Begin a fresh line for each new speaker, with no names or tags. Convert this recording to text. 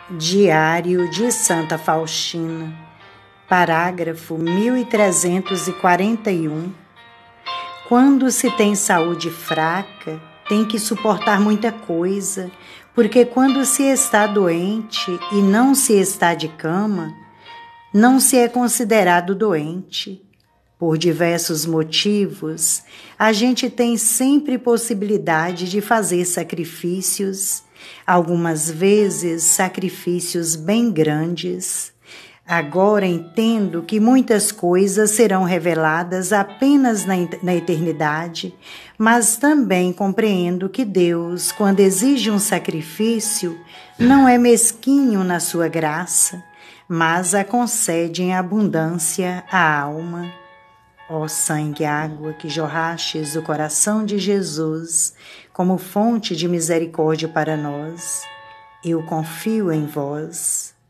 Diário de Santa Faustina, parágrafo 1341. Quando se tem saúde fraca, tem que suportar muita coisa, porque quando se está doente e não se está de cama, não se é considerado doente. Por diversos motivos, a gente tem sempre possibilidade de fazer sacrifícios, algumas vezes sacrifícios bem grandes. Agora entendo que muitas coisas serão reveladas apenas na eternidade, mas também compreendo que Deus, quando exige um sacrifício, não é mesquinho na sua graça, mas a concede em abundância à alma. Ó sangue e água que jorrastes do coração de Jesus como fonte de misericórdia para nós, eu confio em vós.